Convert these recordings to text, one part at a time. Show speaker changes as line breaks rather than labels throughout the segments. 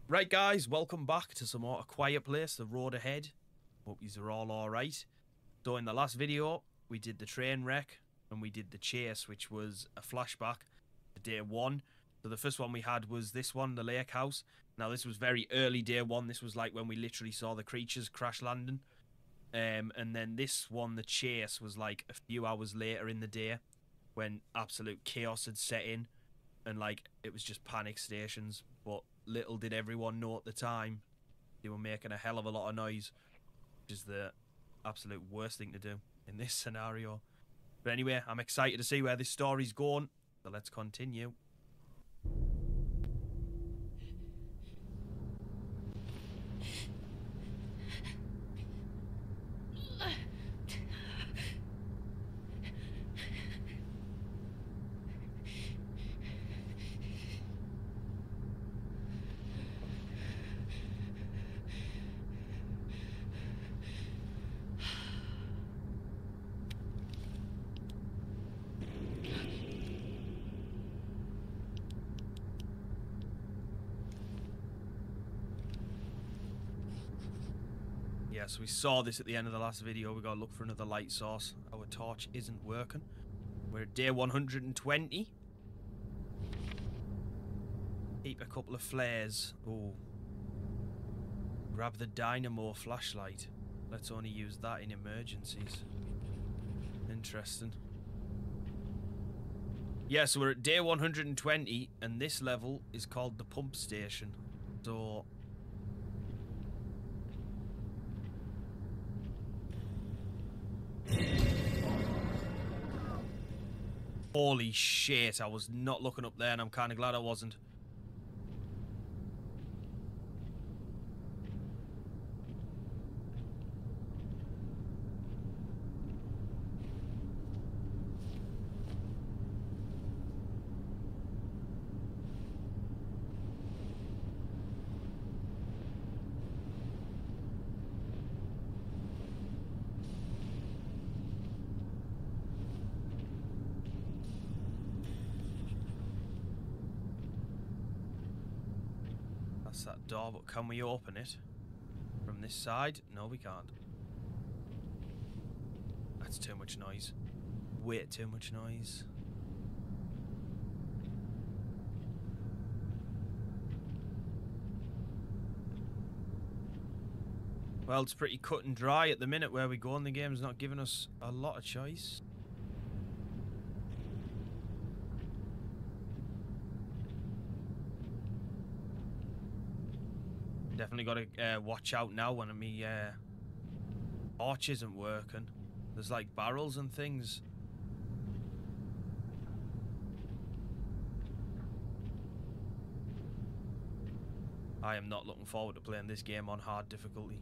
Right guys, welcome back to some more A Quiet Place, the road ahead. Hope yous are all alright. So in the last video, we did the train wreck and we did the chase, which was a flashback to day one. So the first one we had was this one, the lake house. Now this was very early day one. This was like when we literally saw the creatures crash landing. And then this one, the chase, was like a few hours later in the day when absolute chaos had set in. And like, it was just panic stations. But little did everyone know at the time, they were making a hell of a lot of noise, which is the absolute worst thing to do in this scenario. But anyway, I'm excited to see where this story's going, so let's continue. Yeah, so we saw this at the end of the last video. We gotta look for another light source. Our torch isn't working. We're at day 120. Keep a couple of flares. Oh. Grab the dynamo flashlight. Let's only use that in emergencies. Interesting. Yeah, so we're at day 120, and this level is called the pump station. So holy shit, I was not looking up there and I'm kind of glad I wasn't. That's that door, but can we open it from this side? No, we can't. That's too much noise. Way too much noise. Well, it's pretty cut and dry at the minute where we go, and the game's not giving us a lot of choice. Definitely got to watch out now when my torch isn't working. There's like barrels and things. I am not looking forward to playing this game on hard difficulty.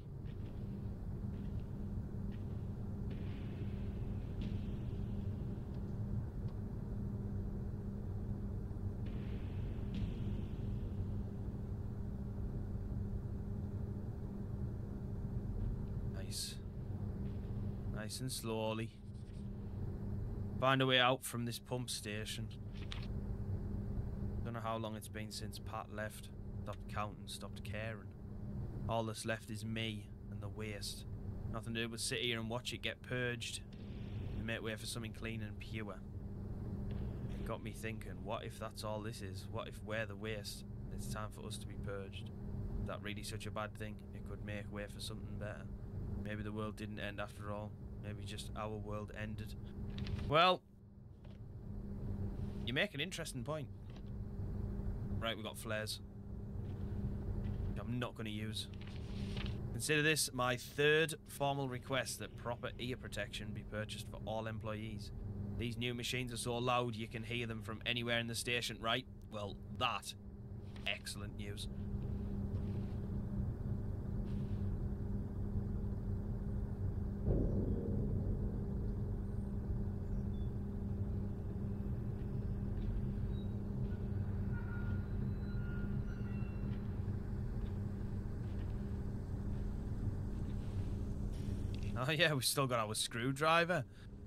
Nice and slowly. Find a way out from this pump station. Don't know how long it's been since Pat left. Stopped counting, stopped caring. All that's left is me and the waste. Nothing to do but sit here and watch it get purged and make way for something clean and pure. It got me thinking, what if that's all this is? What if we're the waste and it's time for us to be purged? Is that really such a bad thing? It could make way for something better. Maybe the world didn't end after all. Maybe just our world ended. Well, you make an interesting point. Right, we got flares. I'm not going to use. Consider this my third formal request that proper ear protection be purchased for all employees. These new machines are so loud you can hear them from anywhere in the station, right? Well, that. Excellent news. Oh yeah, we've still got our screwdriver.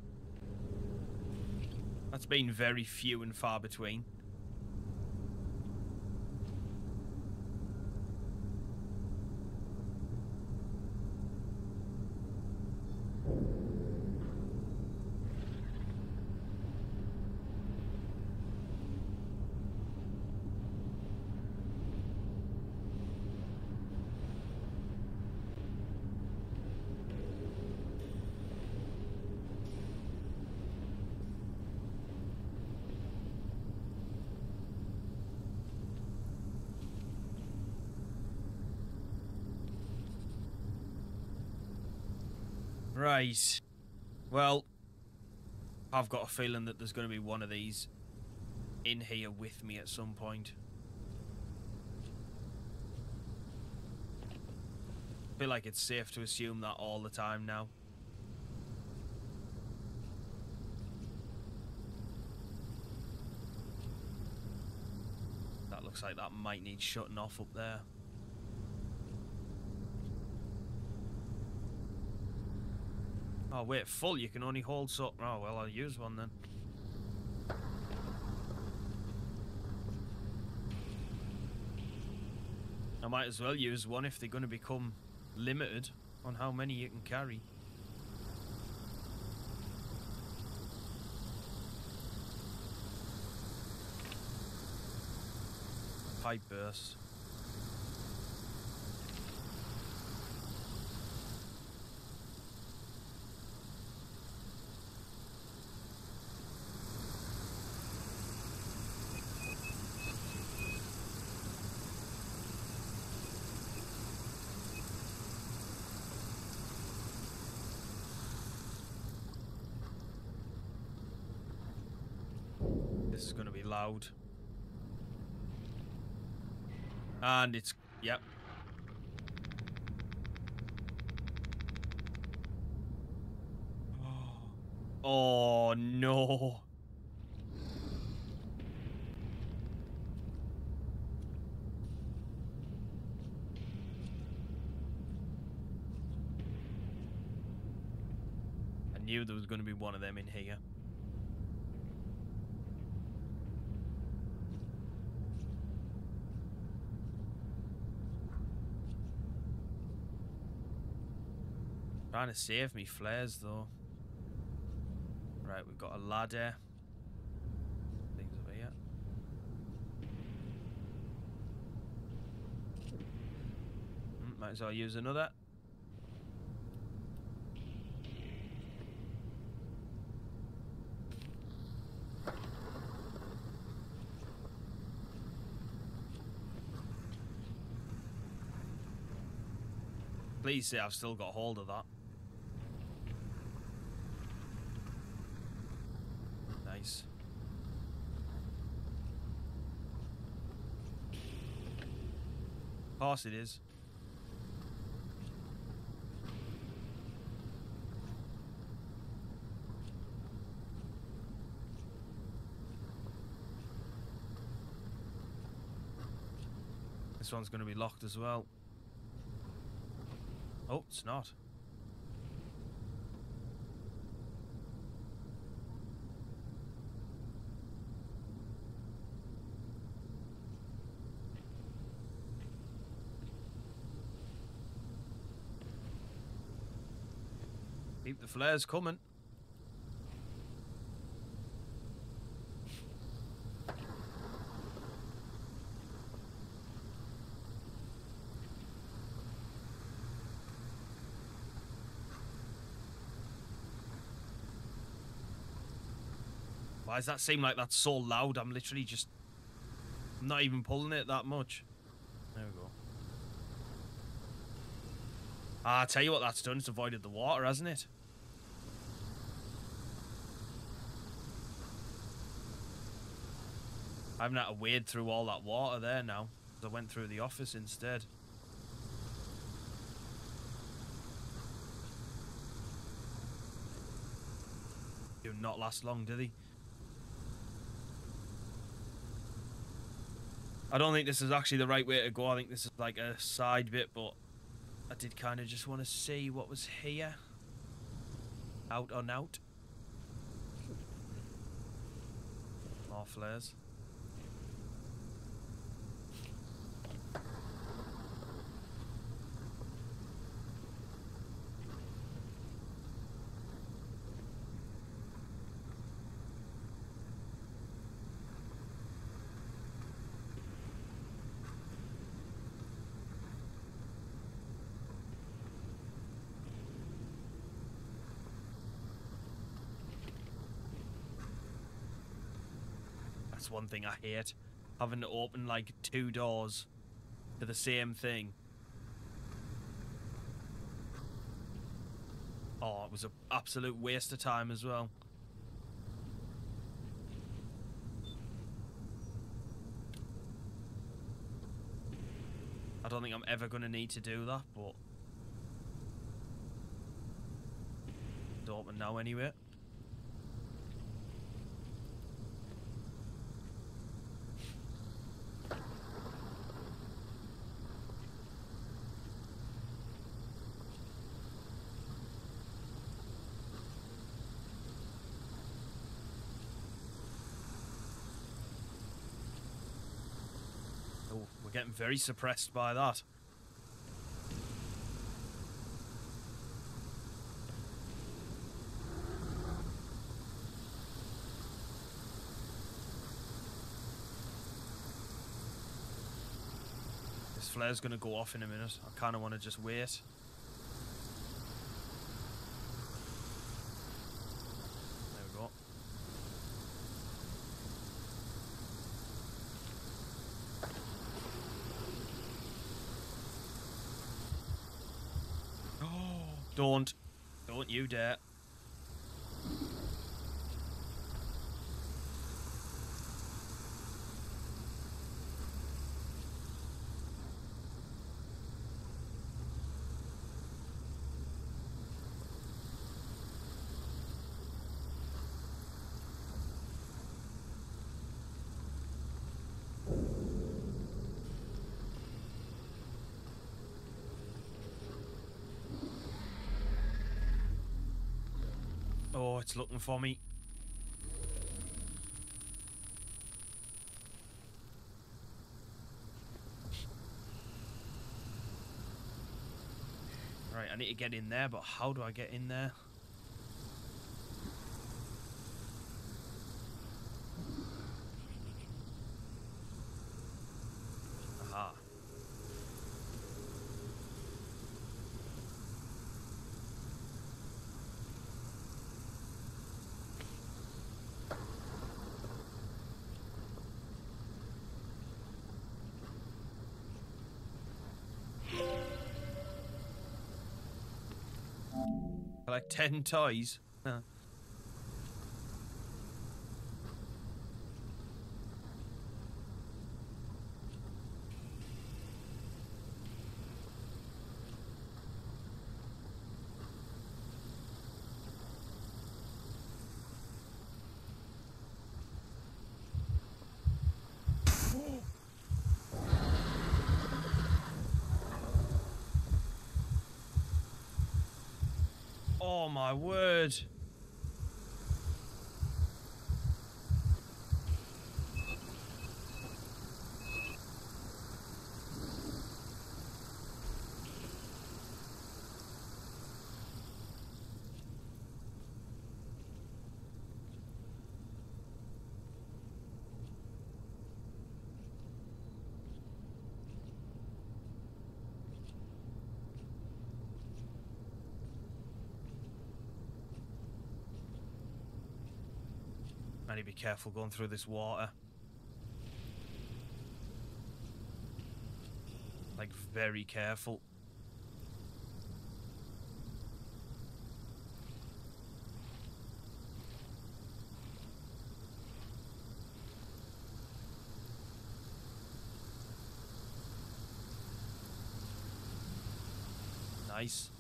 That's been very few and far between. Right. Well, I've got a feeling that there's going to be one of these in here with me at some point. I feel like it's safe to assume that all the time now. That looks like that might need shutting off up there. Oh wait, full, you can only hold so... Oh well, I'll use one then. I might as well use one if they're going to become limited on how many you can carry. Pipe burst. This is going to be loud. And it's... Yep. Oh, no. I knew there was going to be one of them in here. Trying to save me flares though. Right, we've got a ladder. Things over here. Might as well use another. Please say I've still got hold of that. Nice. Of course it is. This one's going to be locked as well. Oh, it's not. Keep the flares coming. Why does that seem like that's so loud? I'm literally just... I'm not even pulling it that much. There we go. Ah, I'll tell you what that's done. It's avoided the water, hasn't it? I haven't had to wade through all that water there now. I went through the office instead. Do not last long, do they? I don't think this is actually the right way to go. I think this is like a side bit, but I did kind of just want to see what was here. Out on out. More flares. That's one thing I hate. Having to open like 2 doors to the same thing. Oh, it was an absolute waste of time as well. I don't think I'm ever going to need to do that, but it's open now anyway. Oh, we're getting very suppressed by that. This flare's going to go off in a minute. I kind of want to just wait. There we go. Don't you dare. Oh, it's looking for me. Right, I need to get in there, but how do I get in there? Aha. Like 10 toys. Oh my word. I need to be careful going through this water. Like, very careful. Nice.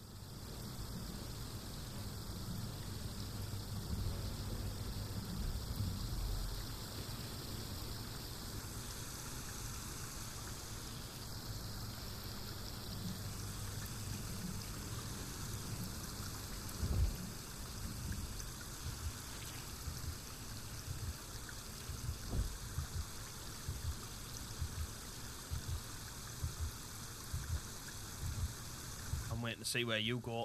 I'm waiting to see where you go.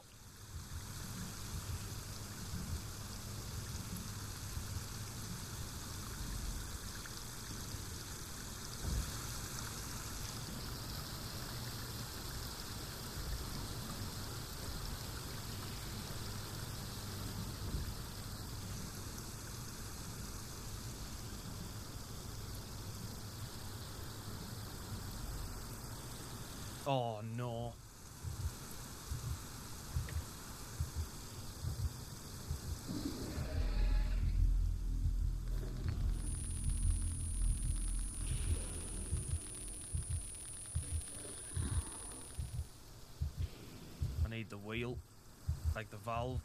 Oh no. need the wheel, like the valve.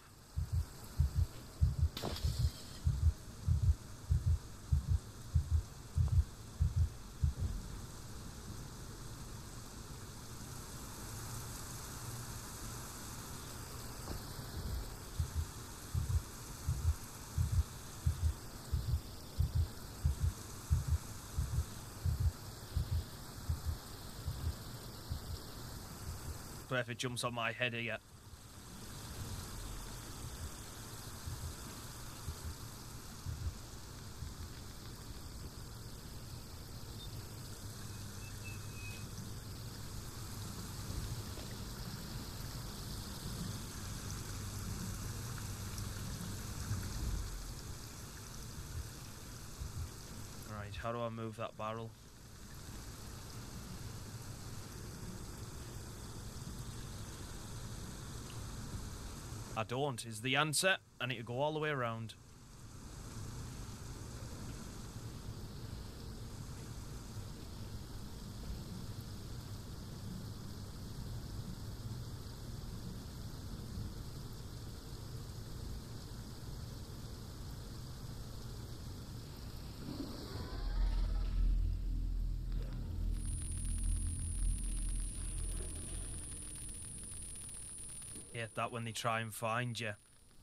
So if it jumps on my head here. Right, how do I move that barrel? I don't, is the answer. I need to go all the way around. Yeah, that when they try and find you.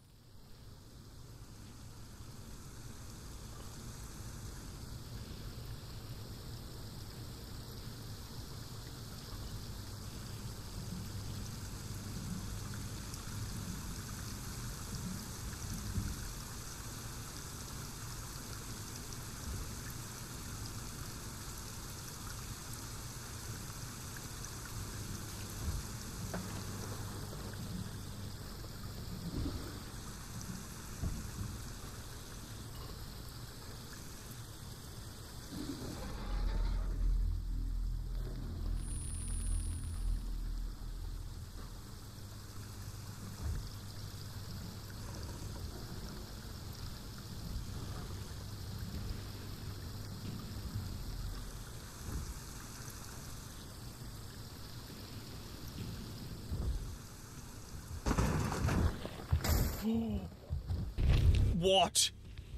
What?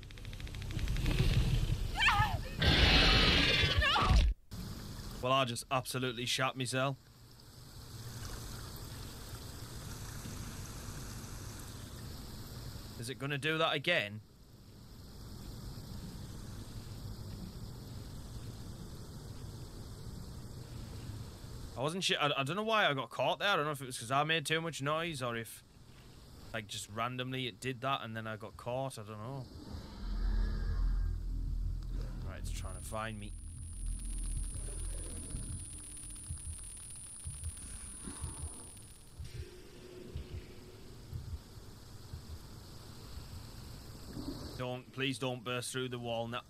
Well, I just absolutely shat myself. Is it going to do that again? I wasn't sure. I don't know why I got caught there. I don't know if it was because I made too much noise or if, like, just randomly it did that and then I got caught. I don't know. Right, it's trying to find me. Please don't burst through the wall now.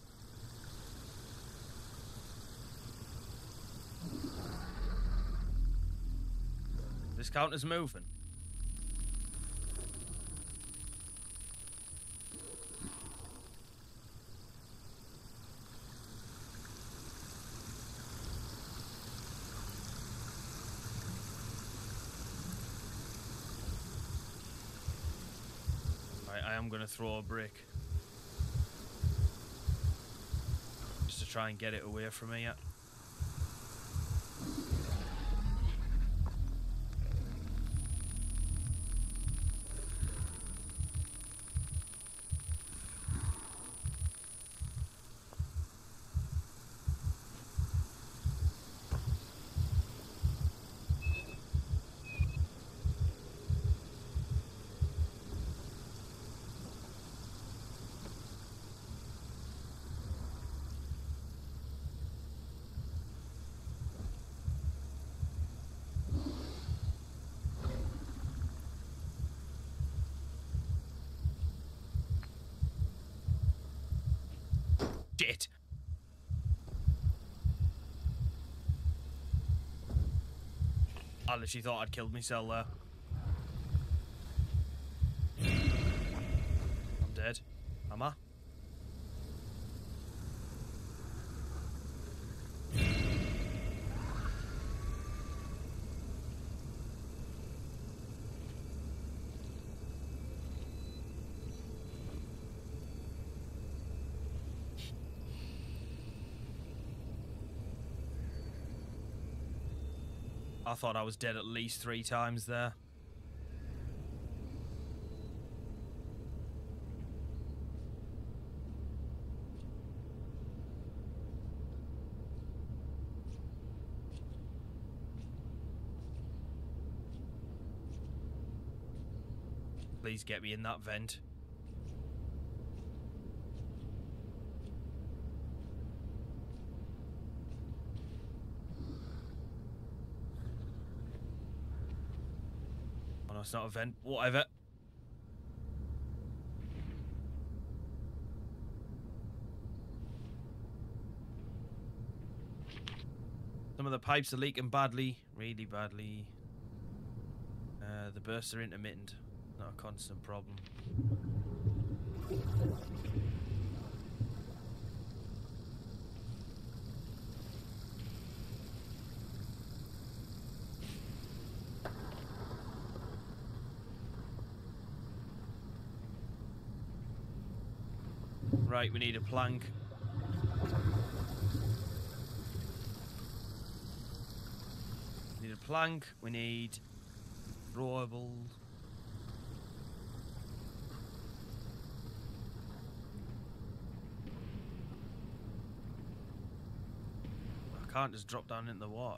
This counter's moving. Right, I am going to throw a brick. Just to try and get it away from me. Shit. I literally thought I'd killed myself there. I'm dead. Am I? I thought I was dead at least 3 times there. Please get me in that vent. Oh no, it's not a vent. Whatever. Some of the pipes are leaking badly. Really badly. The bursts are intermittent. Not a constant problem. Right, we need a plank. We need a plank. We need throwables. I can't just drop down into the water.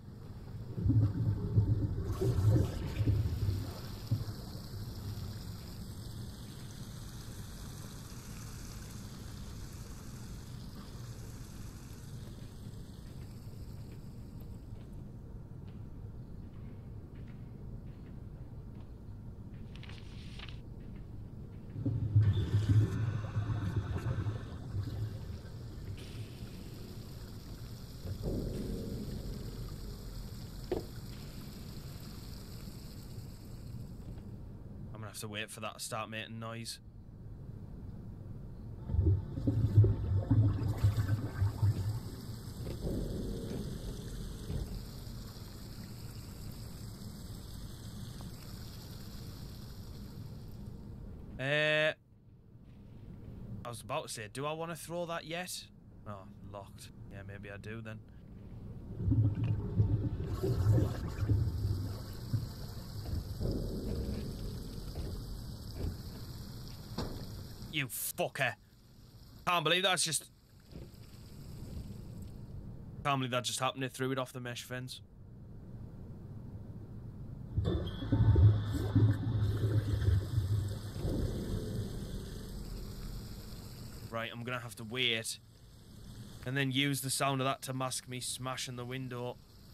Have to wait for that to start making noise. I was about to say, do I want to throw that yet? Oh, locked. Yeah, maybe I do then. You fucker. Can't believe that's just... Can't believe that just happened. It threw it off the mesh fence. Right, I'm gonna have to wait. And then use the sound of that to mask me smashing the window.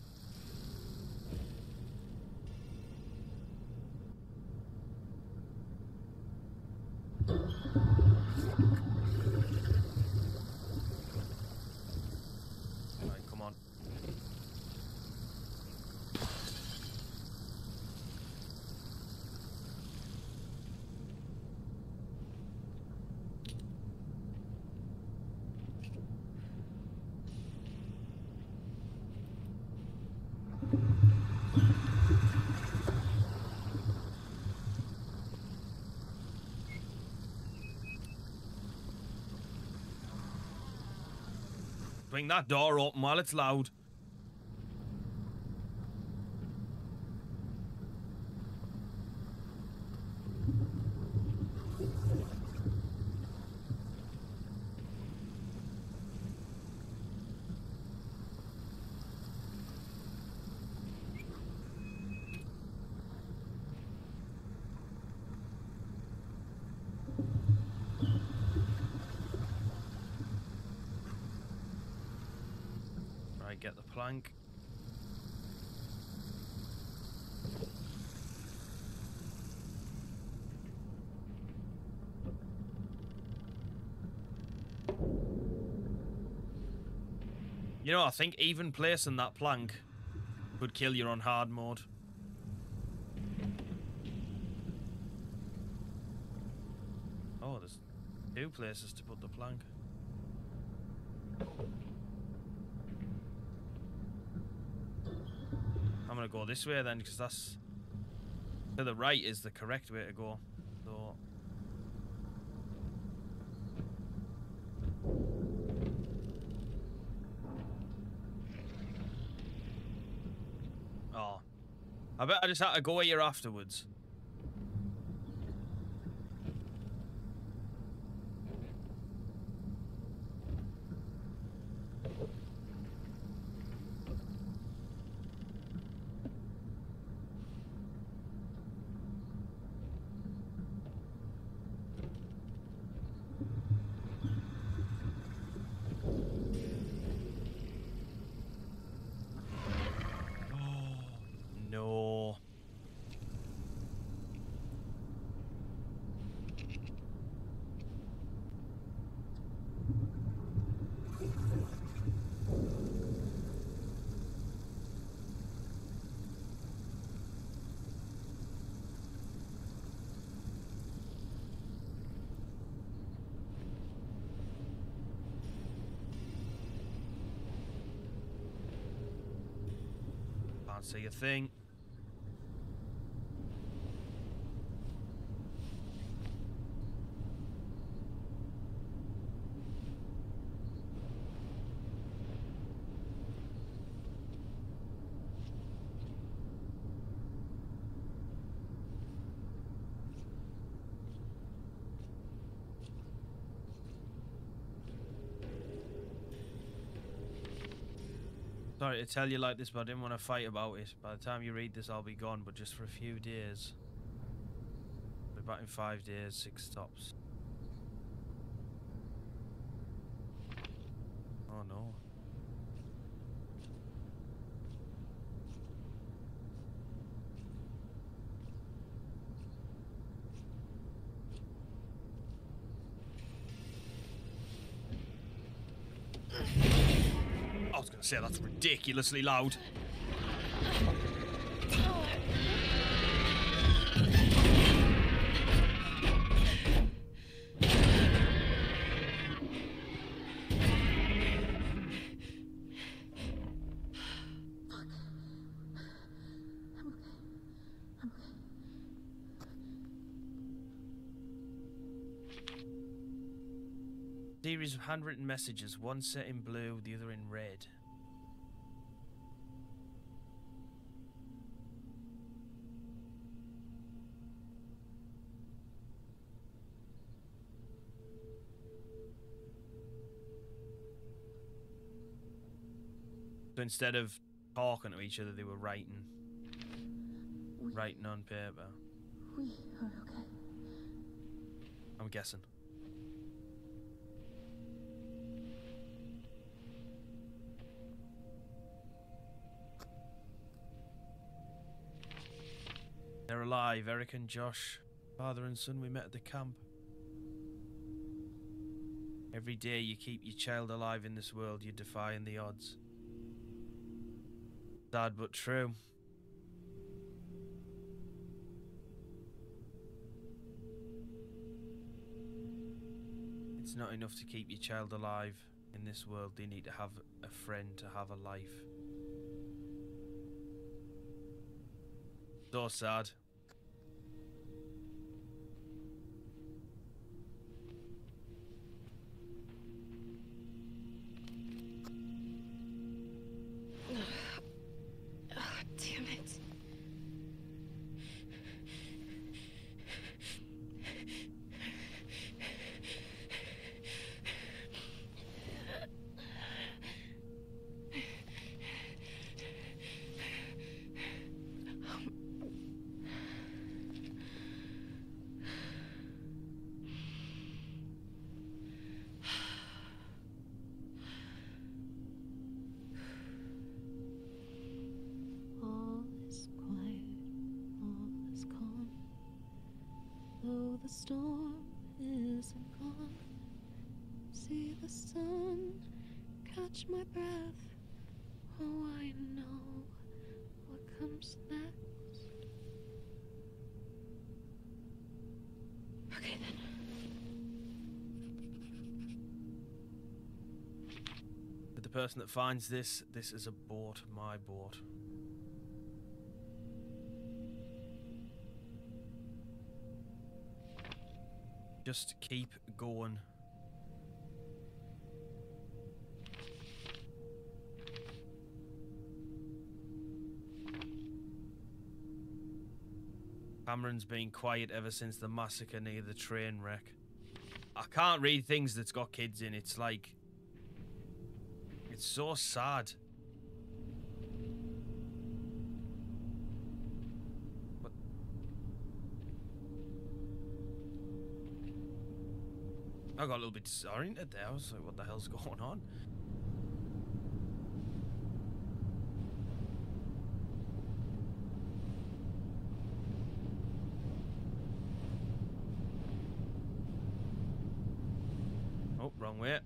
Bring that door open while it's loud. Get the plank. You know, I think even placing that plank could kill you on hard mode. Oh, there's 2 places to put the plank. I'm gonna go this way then, because that's to the right is the correct way to go. So I bet I just had to go here afterwards. No. Can't see a thing. Sorry to tell you like this, but I didn't want to fight about it. By the time you read this, I'll be gone, but just for a few days. I'll be back in 5 days, 6 stops. Oh no. I was going to say, that's ridiculously loud. Series of handwritten messages, one set in blue, the other in red. So instead of talking to each other, they were writing on paper.
We are okay.
I'm guessing. They're alive, Eric and Josh, father and son we met at the camp. Every day you keep your child alive in this world, you're defying the odds. Sad but true. It's not enough to keep your child alive in this world, they need to have a friend to have a life. So sad.
Damn it. The storm isn't gone. See the sun catch my breath. Oh, I know what comes next. Okay then.
But the person that finds this is a boat, my boat. Just keep going. Cameron's been quiet ever since the massacre near the train wreck. I can't read things that's got kids in. It's like... It's so sad. What? I got a little bit disoriented there. I was like, what the hell's going on? Oh, wrong way.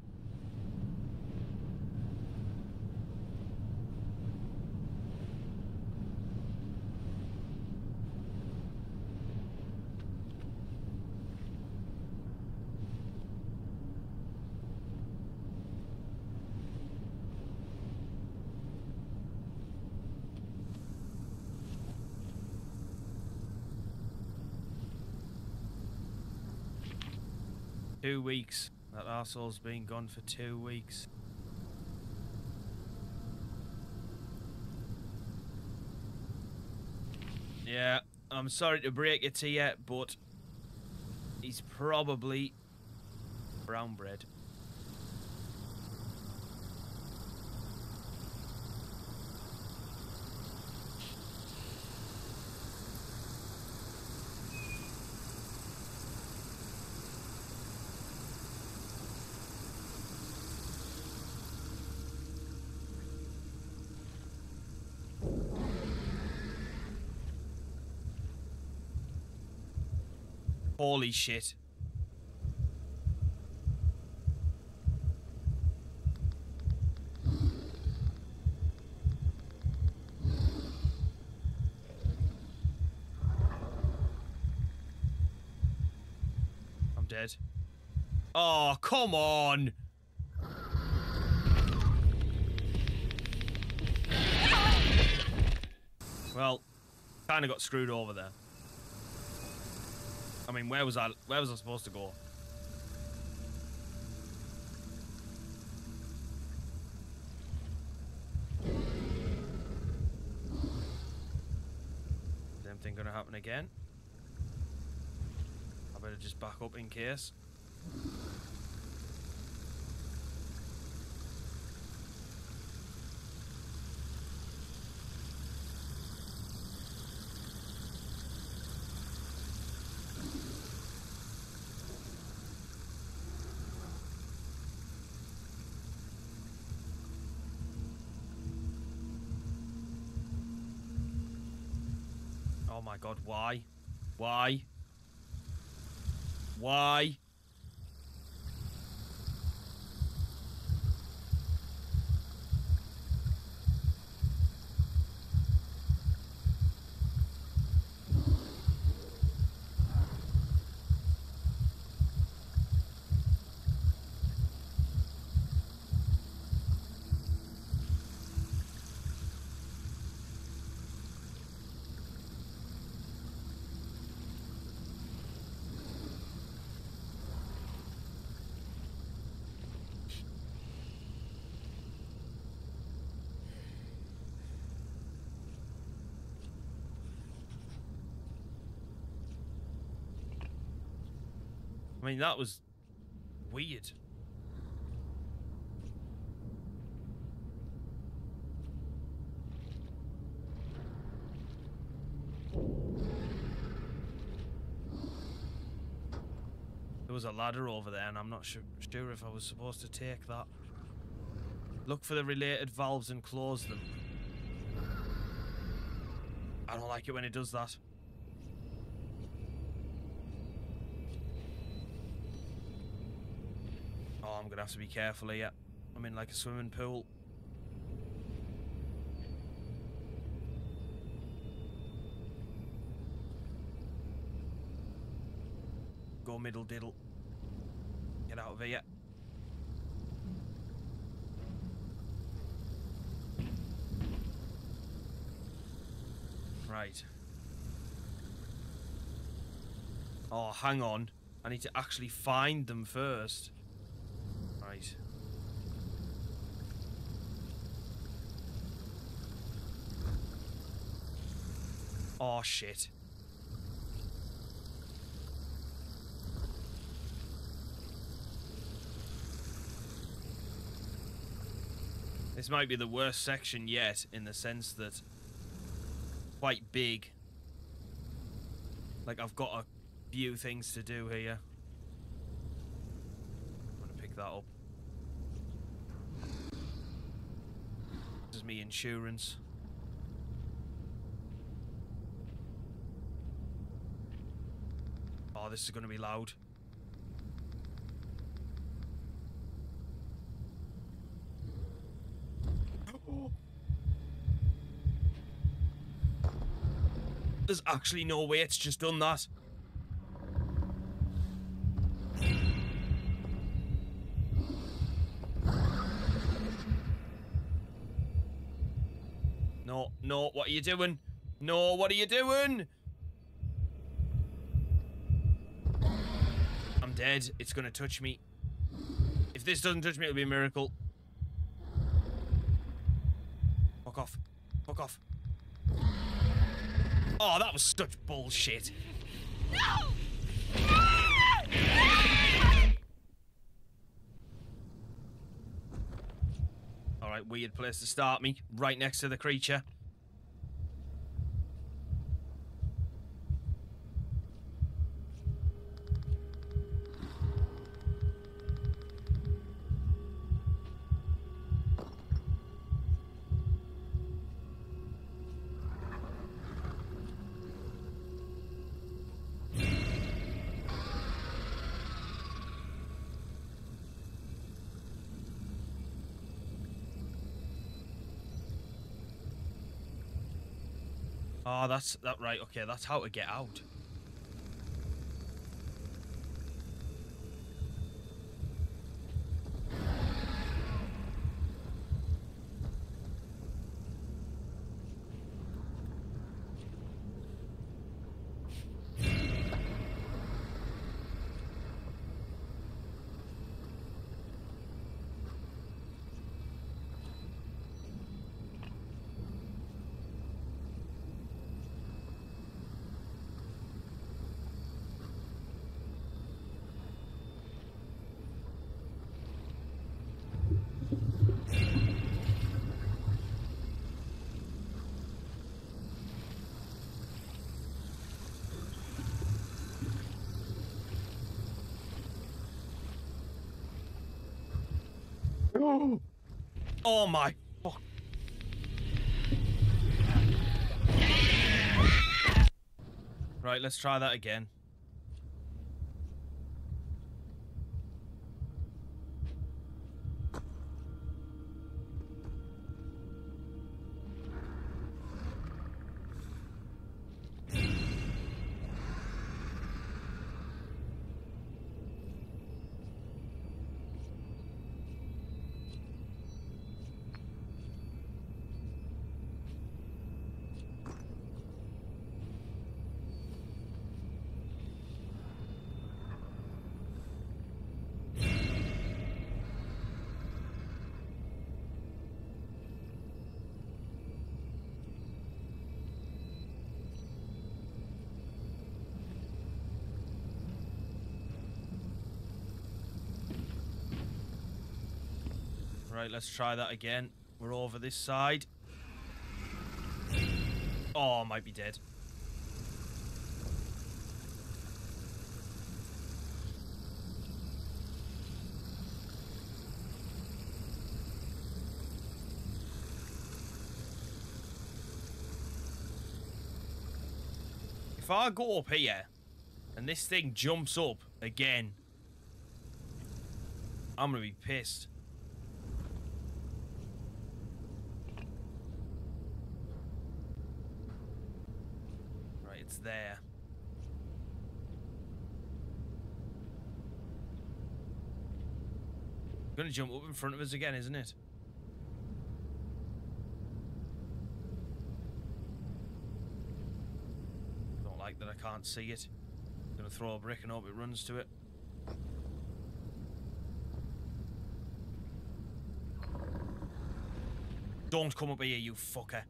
2 weeks. That arsehole's been gone for 2 weeks. Yeah, I'm sorry to break it to you, but he's probably brown bread. Holy shit. I'm dead. Oh, come on. Well, kind of got screwed over there. I mean, where was I supposed to go? Same thing gonna happen again. I better just back up in case. Oh my god, why? Why? Why? I mean, that was weird. There was a ladder over there, and I'm not sure if I was supposed to take that. Look for the related valves and close them. I don't like it when it does that. Oh, I'm gonna have to be careful here. I'm in like a swimming pool. Go middle diddle. Get out of here. Right. Oh, hang on. I need to actually find them first. Right. Oh, shit. This might be the worst section yet, in the sense that quite big. Like, I've got a few things to do here. I'm gonna pick that up. This is me insurance. Oh, this is gonna be loud. There's actually no way it's just done that. No, no, what are you doing? No, what are you doing? I'm dead. It's gonna touch me. If this doesn't touch me, it'll be a miracle. Fuck off. Fuck off. Oh, that was such bullshit. No! Alright, weird place to start me. Right next to the creature. Oh, that's that right. Okay, that's how to get out. Oh my fuck. Right, let's try that again. Right, let's try that again. We're over this side. Oh, I might be dead. If I go up here and this thing jumps up again, I'm gonna be pissed. Right, it's there. Gonna jump up in front of us again, isn't it? Don't like that I can't see it. Gonna throw a brick and hope it runs to it. Don't come up here, you fucker.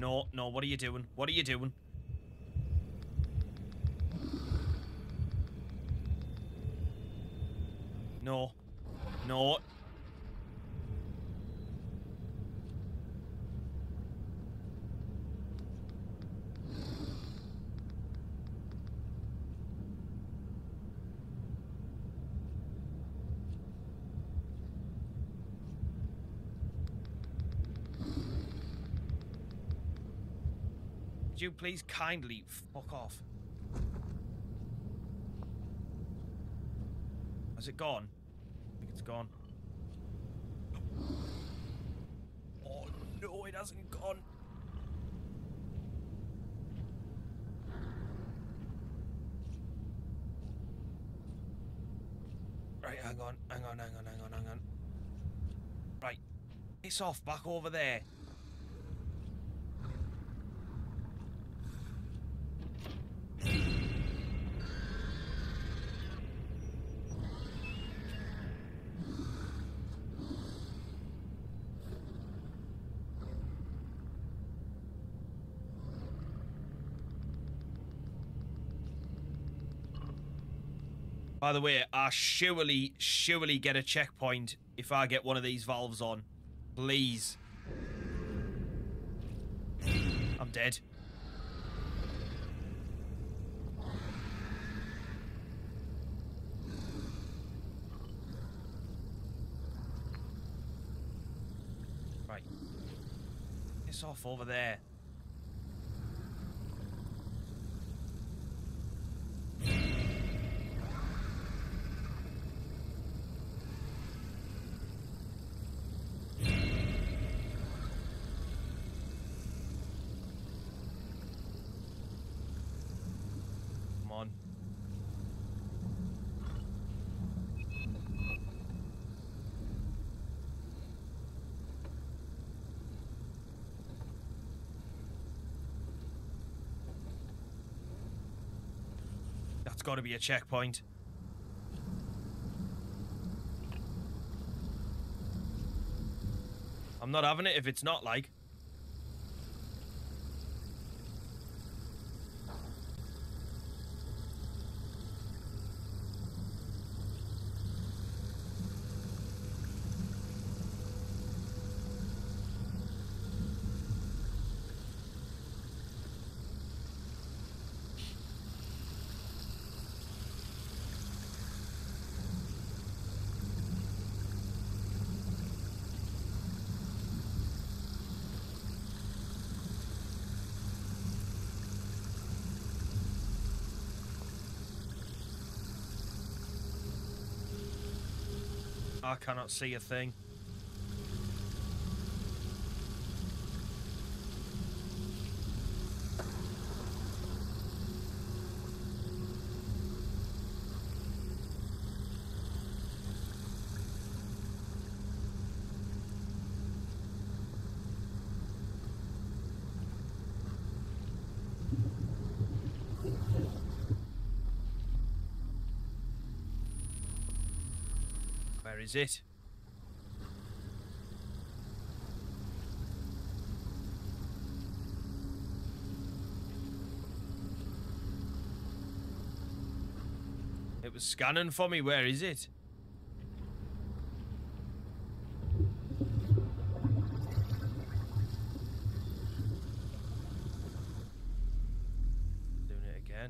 No, no, what are you doing? What are you doing? No. No. Could you please kindly fuck off? Has it gone? I think it's gone. Oh no, it hasn't gone. Right, hang on. Right, piss off back over there. By the way, I surely get a checkpoint if I get one of these valves on. Please. I'm dead. Right. Piss off over there. Come on. That's got to be a checkpoint. I'm not having it if it's not, like. I cannot see a thing. Where is it? It was scanning for me. Where is it? Doing it again.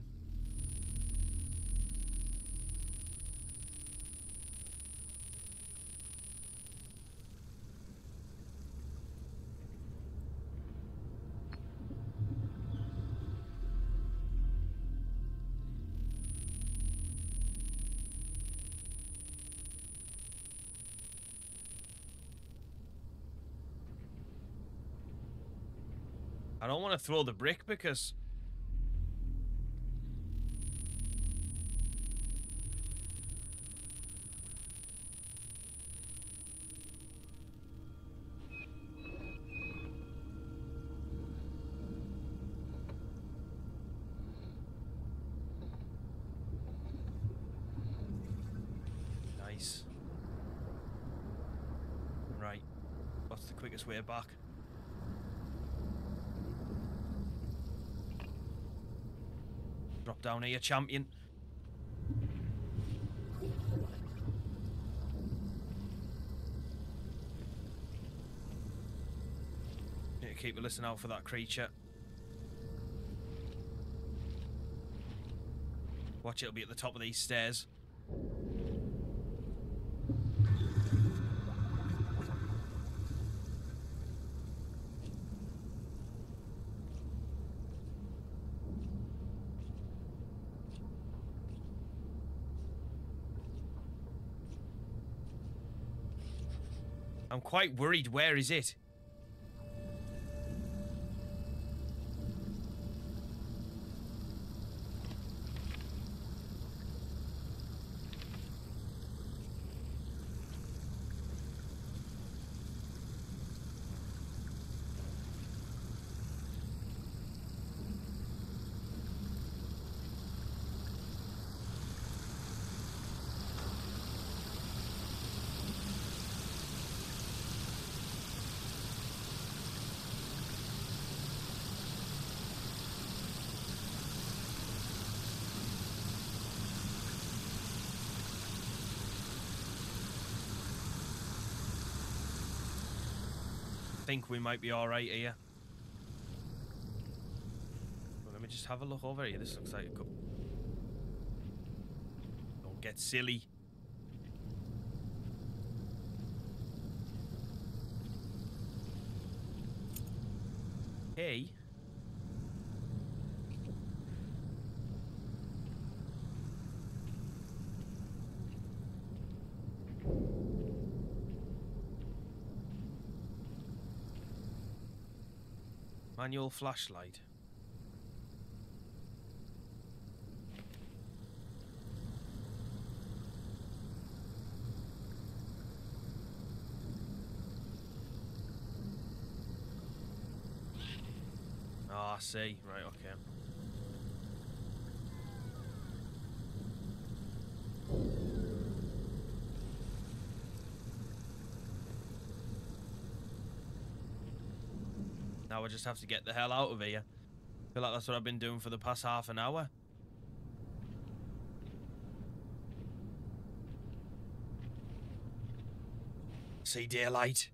I don't want to throw the brick because... Nice. Right. What's the quickest way back? Drop down here, champion. Need to keep a listen out for that creature. Watch, it'll be at the top of these stairs. I'm quite worried. Where is it? I think we might be alright here. Well, let me just have a look over here. This looks like a good... Don't get silly. Hey. Manual flashlight. Ah, I see. Right, okay. Now I just have to get the hell out of here. I feel like that's what I've been doing for the past half an hour. See daylight.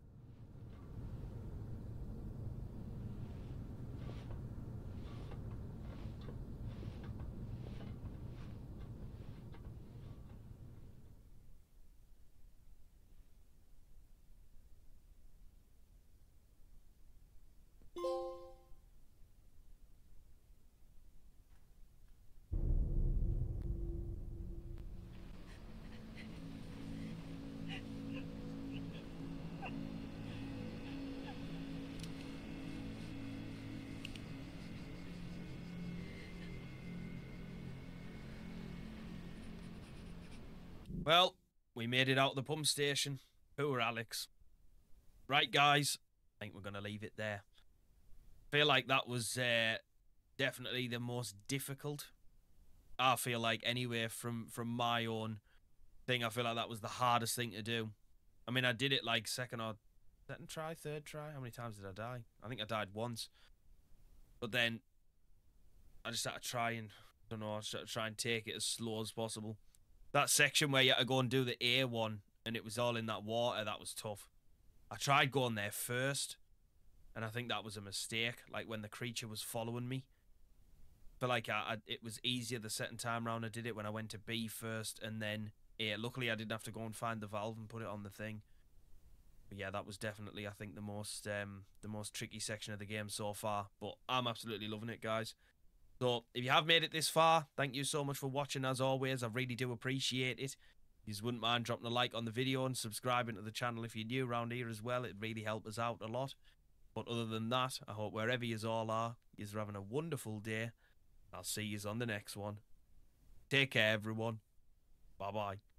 Well, we made it out of the pump station. Poor Alex. Right, guys. I think we're going to leave it there. Feel like that was definitely the most difficult. I feel like, anyway, from my own thing, I feel like that was the hardest thing to do. I mean, I did it like second try, third try. How many times did I die? I think I died once. But then I just had to try and, I don't know, I just had to try and take it as slow as possible. That section where you had to go and do the A one and it was all in that water, that was tough. I tried going there first, and I think that was a mistake, like when the creature was following me. But like it was easier the second time round I did it when I went to B first and then A. Luckily I didn't have to go and find the valve and put it on the thing. But yeah, that was definitely, I think, the most tricky section of the game so far. But I'm absolutely loving it, guys. So, if you have made it this far, thank you so much for watching, as always. I really do appreciate it. If you wouldn't mind dropping a like on the video and subscribing to the channel if you're new around here as well. It'd really help us out a lot. But other than that, I hope wherever you all are, you're having a wonderful day. I'll see you on the next one. Take care, everyone. Bye-bye.